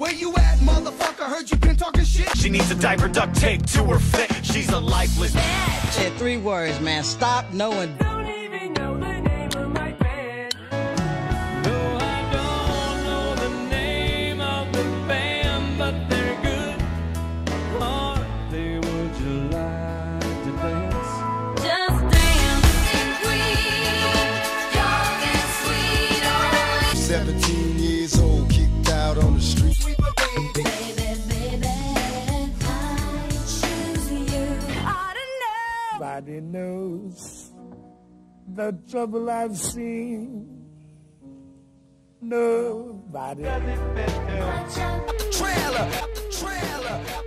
Where you at, motherfucker? Heard you been talking shit. She needs a diaper duct tape to her fit. She's a lifeless bitch. Said 3 words, man. Stop knowing. Don't even know the name of my band. No, I don't know the name of the band, but they're good. Hardly would you like to dance? Just dancing queen, young and sweet. Only 17 years old, kicked out on the street. baby, baby, I choose you. I don't know. Nobody knows the trouble I've seen. Nobody. Trailer, trailer.